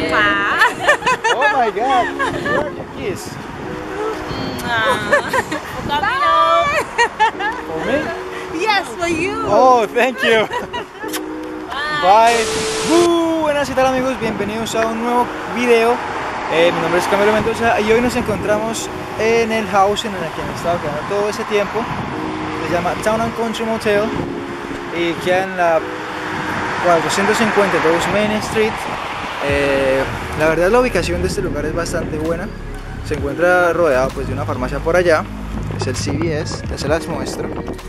Oh my God, where are your kiss? For me? Yes, for you. Oh, thank you. Bye. Buenas, ¿qué tal amigos? Bienvenidos a un nuevo video. Mi nombre es Camilo Mendoza y hoy nos encontramos en el house en el que me he estado quedando todo ese tiempo. Se llama Town and Country Motel y queda en la 452 Main Street. La verdad la ubicación de este lugar es bastante buena. Se encuentra rodeado pues de una farmacia por allá, es el CVS, ya se las muestro.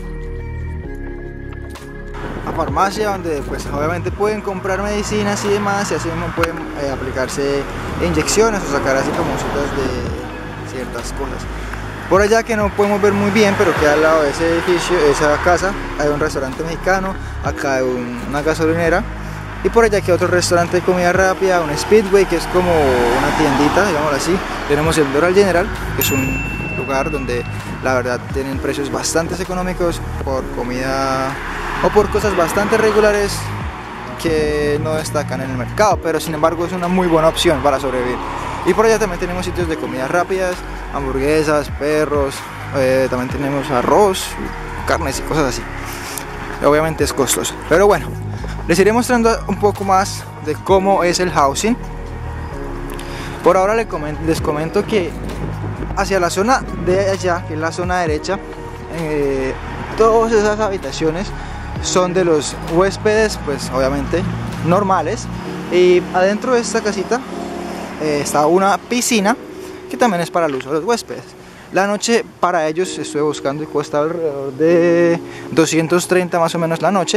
La farmacia donde pues obviamente pueden comprar medicinas y demás, y así mismo pueden aplicarse inyecciones o sacar así como citas de ciertas cosas. Por allá que no podemos ver muy bien, pero que al lado de ese edificio, esa casa, hay un restaurante mexicano, acá hay una gasolinera, y por allá que hay otro restaurante de comida rápida, un Speedway, que es como una tiendita, digámoslo así. Tenemos el Doral General, que es un lugar donde la verdad tienen precios bastante económicos por comida o por cosas bastante regulares que no destacan en el mercado, pero sin embargo es una muy buena opción para sobrevivir. Y por allá también tenemos sitios de comidas rápidas, hamburguesas, perros, también tenemos arroz, carnes y cosas así. Obviamente es costoso, pero bueno, les iré mostrando un poco más de cómo es el housing. Por ahora les comento que hacia la zona de allá, que es la zona derecha, todas esas habitaciones son de los huéspedes, pues obviamente normales, y adentro de esta casita está una piscina que también es para el uso de los huéspedes. La noche para ellos estuve buscando y cuesta alrededor de 230 más o menos la noche.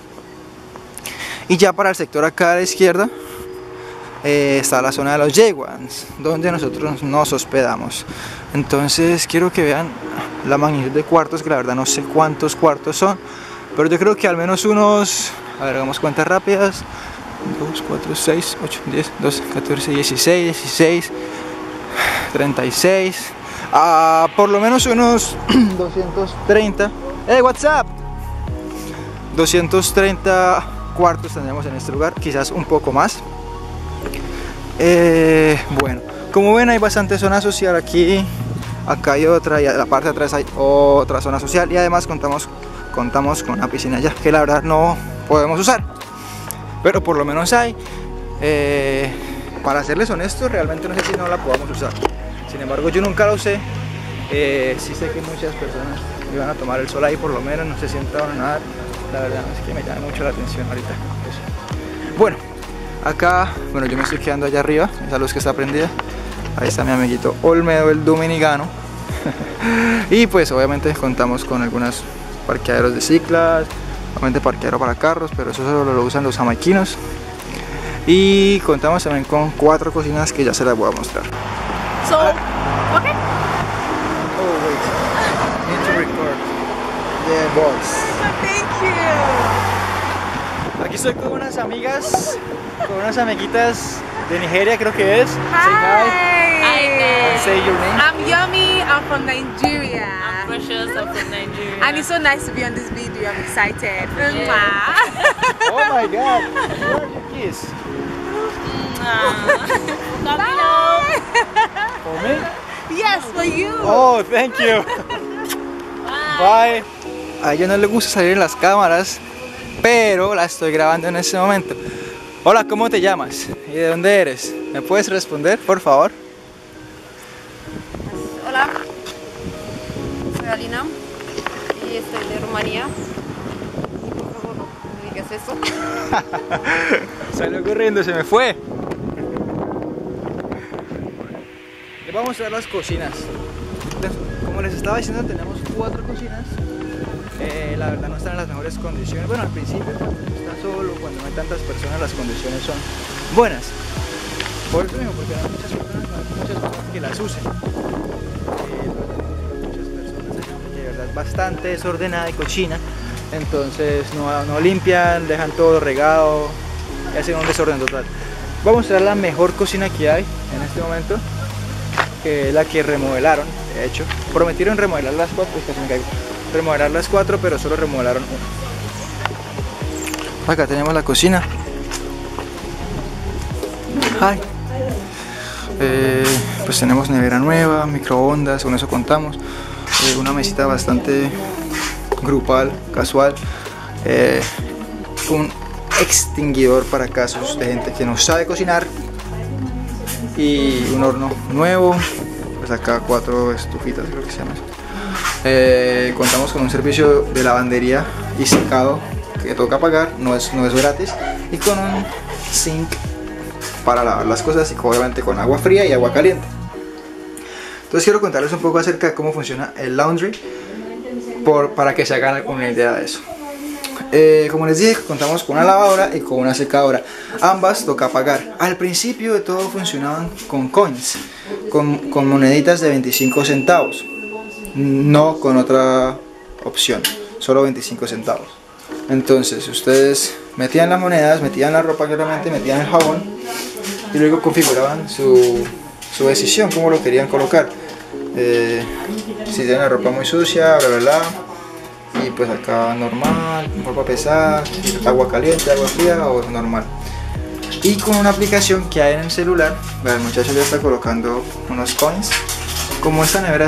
Y ya para el sector acá a la izquierda está la zona de los J-Ones, donde nosotros nos hospedamos. Entonces quiero que vean la magnitud de cuartos, que la verdad no sé cuántos cuartos son, pero yo creo que al menos unos, a ver, hagamos cuentas rápidas, 2, 4, 6, 8, 10, 12, 14, 16, 16, 36, por lo menos unos 230, what's up, 230 cuartos tendremos en este lugar, quizás un poco más. Bueno, como ven hay bastante zona social aquí, acá hay otra, y a la parte de atrás hay otra zona social, y además contamos con una piscina ya, que la verdad no podemos usar, pero por lo menos hay. Para serles honestos, realmente no sé si no la podamos usar, sin embargo yo nunca la usé. Sí sé que muchas personas iban a tomar el sol ahí, por lo menos no se sientan a nadar. La verdad es que me llama mucho la atención ahorita eso. Bueno, acá, bueno, yo me estoy quedando allá arriba, esa luz que está prendida. Ahí está mi amiguito Olmedo, el dominicano. Y pues obviamente contamos con algunos parqueaderos de ciclas, obviamente parqueadero para carros, pero eso solo lo usan los jamaiquinos. Y contamos también con 4 cocinas que ya se las voy a mostrar. So, okay. Oh wait, need to record. Yeah, boss. Thank you. Aquí estoy con unas amigas, con unas amiguitas de Nigeria, creo que es. Hi. And say your name. I'm Yummy. I'm from Nigeria. I'm Precious. I'm from Nigeria. And it's so nice to be on this video. I'm excited. Yeah. Oh my God, where are your kiss? For me? Yes, for you. Oh, thank you. Bye. A ella no le gusta salir en las cámaras, pero la estoy grabando en este momento. Hola, ¿cómo te llamas? ¿Y de dónde eres? ¿Me puedes responder, por favor? Hola, soy Alina y estoy de Rumanía. Por favor, no me digas eso. Salió corriendo, se me fue. Les voy a mostrar las cocinas. Como les estaba diciendo, tenemos 4 cocinas. La verdad no están en las mejores condiciones. Bueno, al principio cuando está solo, cuando no hay tantas personas, las condiciones son buenas. Por eso mismo, porque hay muchas personas que las usen. Muchas personas que de verdad es bastante desordenada y cochina. Entonces no limpian, dejan todo regado y hacen un desorden total. Voy a mostrar la mejor cocina que hay en este momento, que es la que remodelaron. De hecho, prometieron remodelar las 4, casi me caigo. Remodelar las 4, pero solo remodelaron una. Acá tenemos la cocina. Hi. Pues tenemos nevera nueva, microondas, con eso contamos. Una mesita bastante grupal, casual. Un extinguidor para casos de gente que no sabe cocinar. Y un horno nuevo. Pues acá 4 estufitas, creo que se llama eso. Contamos con un servicio de lavandería y secado que toca pagar, no es gratis. Y con un sink para lavar las cosas y obviamente con agua fría y agua caliente. Entonces quiero contarles un poco acerca de cómo funciona el laundry para que se hagan una idea de eso. Como les dije, contamos con una lavadora y con una secadora. Ambas toca pagar. Al principio de todo funcionaban con coins, con moneditas de 25 centavos. No con otra opción, solo 25 centavos. Entonces ustedes metían las monedas, metían la ropa claramente, metían el jabón y luego configuraban su decisión, cómo lo querían colocar. Si tienen la ropa muy sucia, bla bla bla. Y pues acá normal, ropa pesada, agua caliente, agua fría o normal. Y con una aplicación que hay en el celular, el muchacho ya está colocando unos coins. Como esta nevera,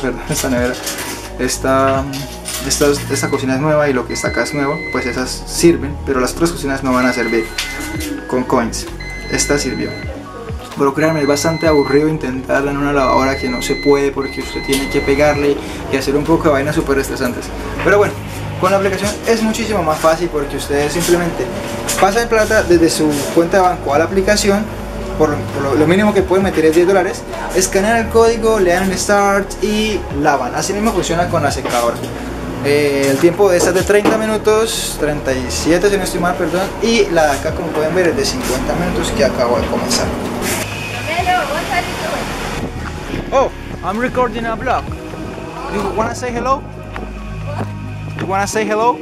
esta cocina es nueva y lo que está acá es nuevo, pues esas sirven, pero las otras cocinas no van a servir con coins. Esta sirvió. Pero créanme, es bastante aburrido intentarla en una lavadora que no se puede porque usted tiene que pegarle y hacer un poco de vainas súper estresantes. Pero bueno, con la aplicación es muchísimo más fácil porque ustedes simplemente pasan plata desde su cuenta de banco a la aplicación. Por lo mínimo que pueden meter es $10, escanean el código, le dan Start y lavan. Así mismo funciona con la secadora. El tiempo de esta es de 30 minutos, 37 si no estoy mal, perdón. Y la de acá, como pueden ver, es de 50 minutos que acabo de comenzar. Oh, I'm recording a vlog. You wanna say hello? You wanna say hello?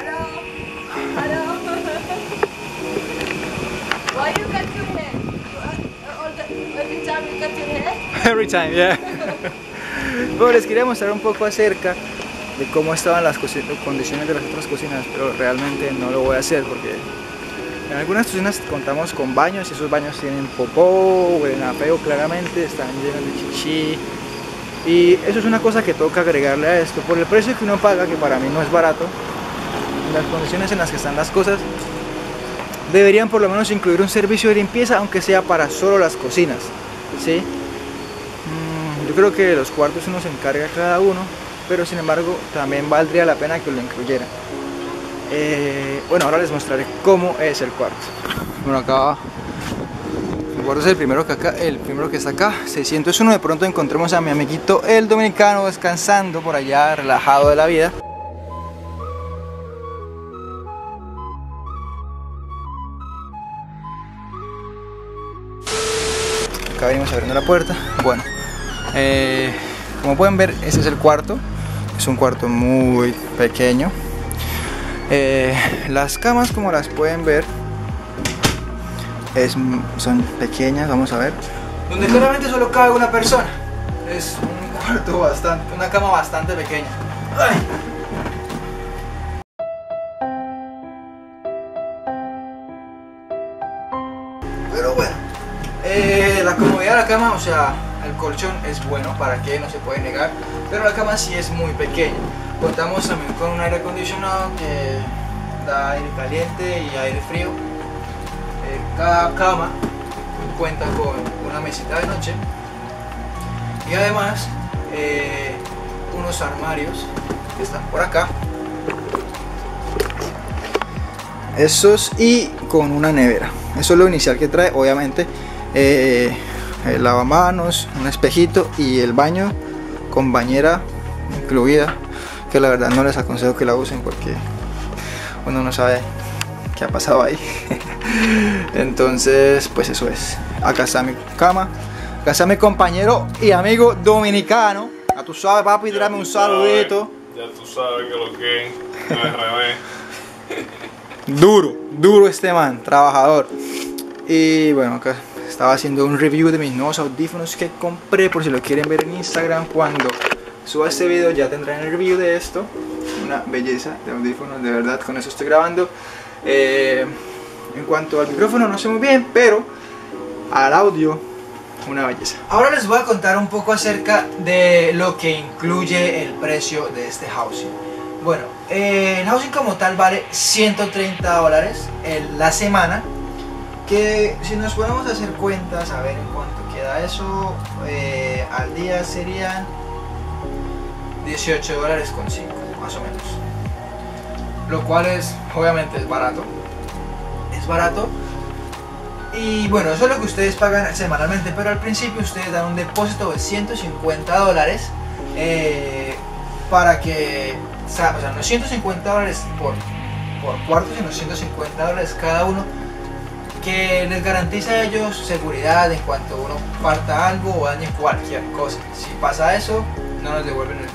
Why you cut your hair? Every time you cut your hair? Every time, yeah. Bueno, les quería mostrar un poco acerca de cómo estaban las condiciones de las otras cocinas, pero realmente no lo voy a hacer porque en algunas cocinas contamos con baños y esos baños tienen popó, huelen a feo claramente, están llenos de chichi. Y eso es una cosa que toca agregarle a esto. Por el precio que uno paga, que para mí no es barato, las condiciones en las que están las cosas, deberían por lo menos incluir un servicio de limpieza, aunque sea para solo las cocinas, ¿sí? Yo creo que los cuartos uno se encarga cada uno, pero sin embargo también valdría la pena que lo incluyeran. Bueno, ahora les mostraré cómo es el cuarto. Bueno, acá el cuarto es el primero que está acá, 601. De pronto encontremos a mi amiguito el dominicano descansando por allá, relajado de la vida. Acá venimos abriendo la puerta. Bueno, como pueden ver, ese es el cuarto. Es un cuarto muy pequeño. Las camas, como las pueden ver, son pequeñas, vamos a ver. Donde claramente solo cabe una persona. Es un cuarto una cama bastante pequeña. ¡Ay! Pero bueno, la comodidad de la cama, o sea, el colchón es bueno, para que no se puede negar, pero la cama sí es muy pequeña. Contamos también con un aire acondicionado que da aire caliente y aire frío. Cada cama cuenta con una mesita de noche y además unos armarios que están por acá, esos, y con una nevera. Eso es lo inicial que trae, obviamente. El lavamanos, un espejito y el baño con bañera incluida, que la verdad no les aconsejo que la usen porque uno no sabe qué ha pasado ahí. Entonces pues eso es. Acá está mi cama, acá está mi compañero y amigo dominicano. Ya tú sabes, papi, tírame un saludito. Ya tú sabes que lo que no es revés. Duro este man, trabajador. Y bueno, acá estaba haciendo un review de mis nuevos audífonos que compré, por si lo quieren ver en Instagram. Cuando suba este video ya tendrán el review de esto. Una belleza de audífonos, de verdad, con eso estoy grabando. En cuanto al micrófono no sé muy bien, pero al audio, una belleza. Ahora les voy a contar un poco acerca de lo que incluye el precio de este housing. Bueno, el housing como tal vale $130 la semana, que si nos ponemos a hacer cuentas, a ver en cuánto queda eso, al día serían $18.05 más o menos, lo cual es, obviamente es barato, y bueno, eso es lo que ustedes pagan semanalmente, pero al principio ustedes dan un depósito de $150 para que, o sea, no $150 por cuarto, sino $150 cada uno, que les garantiza a ellos seguridad en cuanto uno parta algo o dañe cualquier cosa. Si pasa eso, no nos devuelven el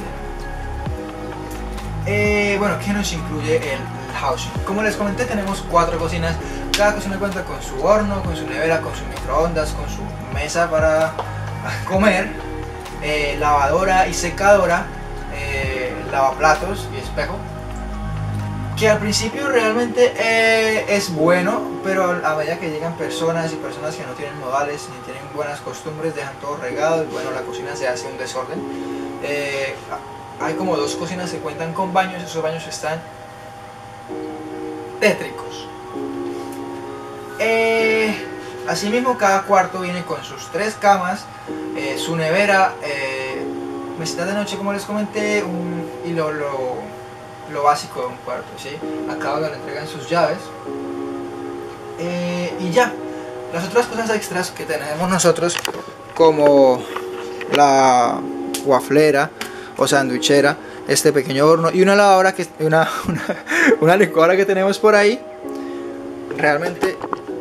dinero. Bueno, ¿qué nos incluye el housing? Como les comenté, tenemos 4 cocinas. Cada cocina cuenta con su horno, con su nevera, con su microondas, con su mesa para comer, lavadora y secadora, lavaplatos y espejo, que al principio realmente es bueno, pero a medida que llegan personas y personas que no tienen modales ni tienen buenas costumbres, dejan todo regado y bueno, la cocina se hace un desorden. Hay como 2 cocinas que cuentan con baños, esos baños están tétricos. Asimismo, cada cuarto viene con sus 3 camas, su nevera, mesita de noche, como les comenté, y lo básico de un cuarto, ¿sí? Acá donde le entregan sus llaves, y ya. Las otras cosas extras que tenemos nosotros, como la waflera o sandwichera, este pequeño horno y una lavadora, una licuadora que tenemos por ahí, realmente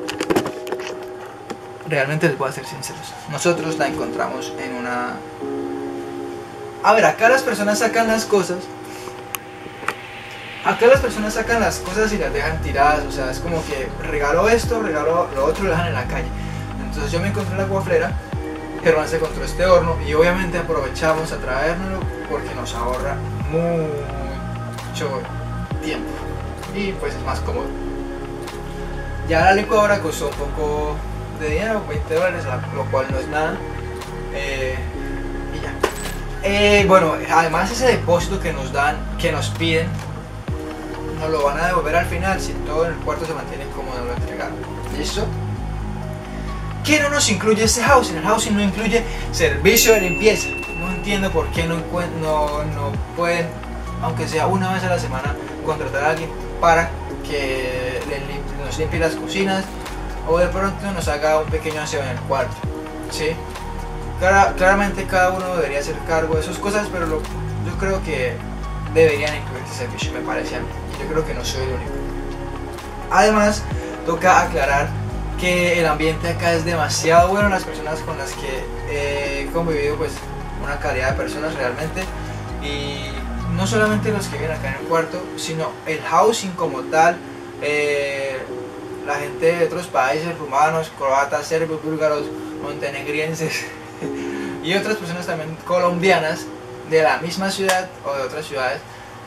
les voy a ser sinceros, nosotros la encontramos en una... A ver, acá las personas sacan las cosas y las dejan tiradas, o sea, es como que regaló esto, regaló lo otro, lo dejan en la calle. Entonces yo me encontré la guaflera, Germán se encontró este horno y obviamente aprovechamos a traérnoslo porque nos ahorra mucho tiempo y pues es más cómodo. Ya la licuadora costó un poco de dinero, $20, lo cual no es nada, y ya. Bueno, además ese depósito que nos dan, que nos piden, nos lo van a devolver al final si todo en el cuarto se mantiene como nos lo entregaron. ¿Listo? ¿Qué no nos incluye este housing? El housing no incluye servicio de limpieza. No entiendo por qué no pueden, aunque sea una vez a la semana, contratar a alguien para que nos limpie las cocinas o de pronto nos haga un pequeño aseo en el cuarto, ¿sí? Claramente cada uno debería hacer cargo de sus cosas, pero yo creo que deberían incluir este servicio, me parece a mí. Yo creo que no soy el único. Además, toca aclarar que el ambiente acá es demasiado bueno. Las personas con las que he convivido, pues una calidad de personas realmente, y no solamente los que viven acá en el cuarto, sino el housing como tal, la gente de otros países, rumanos, croatas, serbios, búlgaros, montenegrienses y otras personas también colombianas de la misma ciudad o de otras ciudades.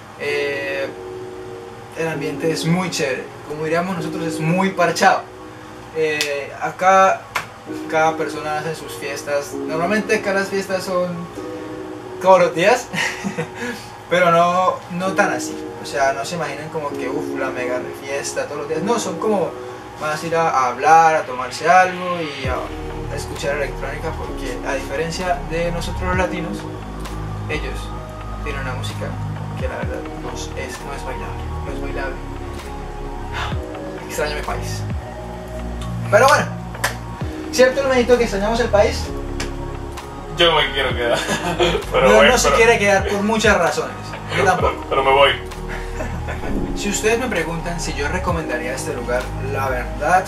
El ambiente es muy chévere, como diríamos nosotros, es muy parchado. Acá cada persona hace sus fiestas. Normalmente acá las fiestas son todos los días pero no tan así. O sea, no se imaginen como que la mega fiesta todos los días. No, son como van a ir a hablar, a tomarse algo y a escuchar electrónica, porque a diferencia de nosotros los latinos, ellos tienen una música que la verdad no es bailable, no es bailable. Extraño mi país. Pero bueno, ¿cierto, hermanito, que extrañamos el país? Yo me quiero quedar. Pero no se quiere quedar por muchas razones. Yo tampoco. Pero me voy. Si ustedes me preguntan si yo recomendaría este lugar, la verdad,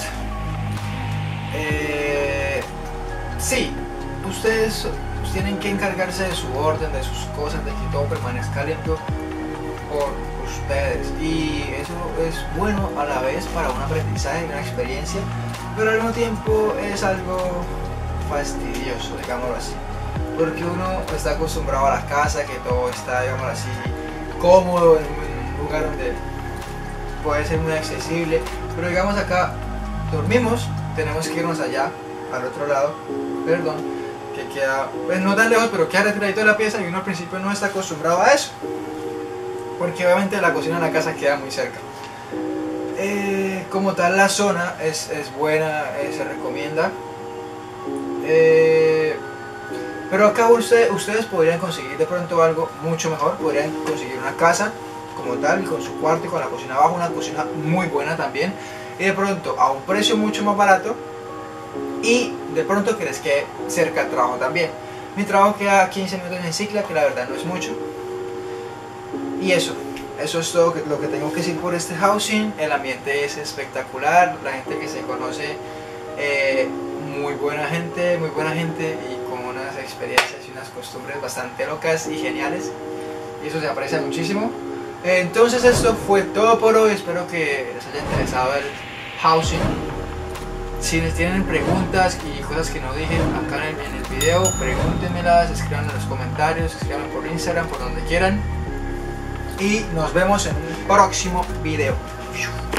sí. Ustedes tienen que encargarse de su orden, de sus cosas, de que todo permanezca limpio por ustedes, y eso es bueno a la vez para un aprendizaje, una experiencia, pero al mismo tiempo es algo fastidioso, digámoslo así, porque uno está acostumbrado a la casa, que todo está, digámoslo así, cómodo en un lugar donde puede ser muy accesible, pero digamos acá dormimos, tenemos que irnos allá al otro lado, perdón, que queda, pues no tan lejos, pero queda retiradito de la pieza y uno al principio no está acostumbrado a eso, porque obviamente la cocina de la casa queda muy cerca. Como tal la zona es buena, se recomienda, pero acá ustedes podrían conseguir de pronto algo mucho mejor, podrían conseguir una casa como tal, con su cuarto y con la cocina abajo, una cocina muy buena también, y de pronto a un precio mucho más barato, y de pronto que les quede cerca del trabajo también. Mi trabajo queda a 15 minutos en cicla, que la verdad no es mucho, y eso es todo lo que tengo que decir por este housing. El ambiente es espectacular, la gente que se conoce, muy buena gente y con unas experiencias y unas costumbres bastante locas y geniales, y eso se aprecia muchísimo. Entonces esto fue todo por hoy, espero que les haya interesado el housing. Si les tienen preguntas y cosas que no dije acá en el video, pregúntenmelas, escriban en los comentarios, escriban por Instagram, por donde quieran. Y nos vemos en un próximo video.